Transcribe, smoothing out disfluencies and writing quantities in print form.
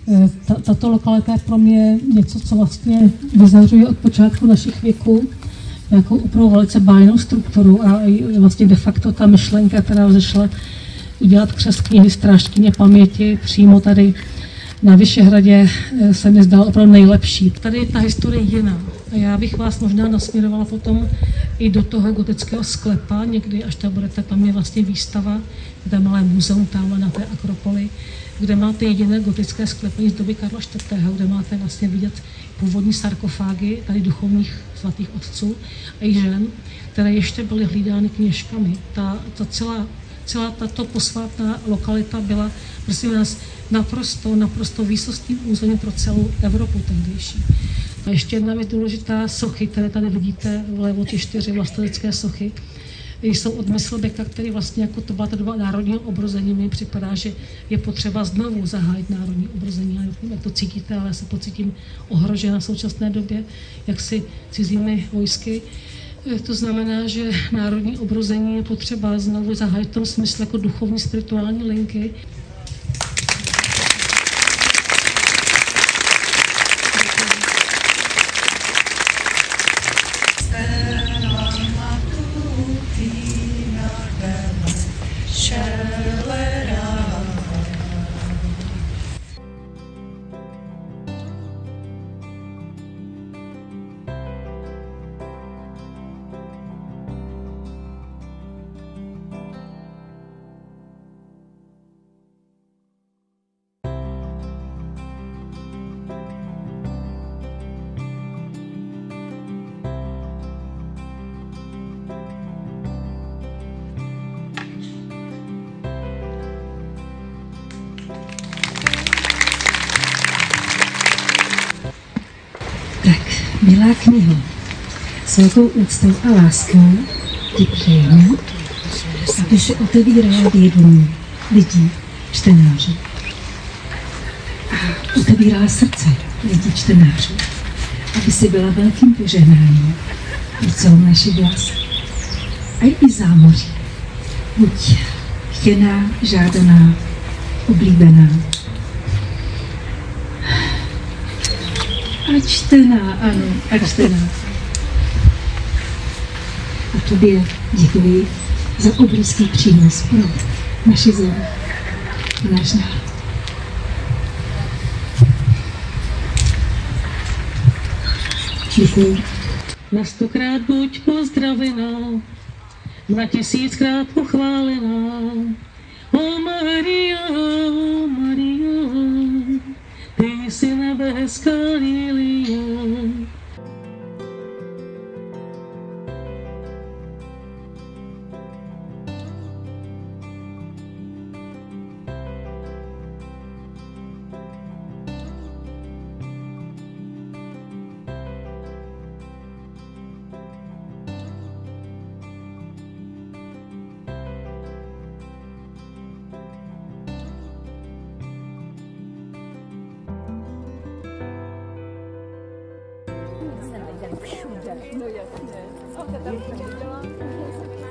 Tato lokalita je pro mě něco, co vlastně vyzařuje od počátku našich věků nějakou opravdu velice bájnou strukturu a vlastně de facto ta myšlenka, která vzešla udělat křest knihy Strážkyně paměti přímo tady na Vyšehradě, se mi zdala opravdu nejlepší. Tady je ta historie jiná a já bych vás možná nasměrovala potom i do toho gotického sklepa, někdy až tam budete, tam je vlastně výstava, kde malé muzeum tamhle na té Akropoli, kde máte jediné gotické sklepení z doby Karla IV., kde máte vlastně vidět původní sarkofágy tady duchovních svatých otců a i žen, které ještě byly hlídány kněžkami. Celá tato posvátná lokalita byla, prosím vás, naprosto výsostným územím pro celou Evropu tehdejší. A ještě jedna věc důležitá, sochy, které tady vidíte vlevo, ty 4 vlastenecké sochy, jsou od Myslbeka, který vlastně jako to byla ta doba národního obrození. Mně připadá, že je potřeba znovu zahájit národní obrození. Já nevím, jak to cítíte, ale já se pocítím ohrožena v současné době, jaksi cizími vojsky. To znamená, že národní obrození je potřeba znovu zahájit v tom smyslu jako duchovní spirituální linky. Milá kniho, s velkou úctou a láskou ti přejeme, aby se otevírala vědomí lidí, čtenářů. A otevírala srdce lidí, čtenářů, aby si byla velkým požehnáním pro celou naši vlast. A i zámoří. Buď chtěná, žádaná, oblíbená. A čtená, ano, a čtená. A tobě děkuji za obrovský přínos pro naši zemi, náš národ. Děkuji. Na 100krát buď pozdravená, na 1000krát pochválená. O Maria, ty jsi nebeská lilie. Všude, no jasně. A to tam nedělá.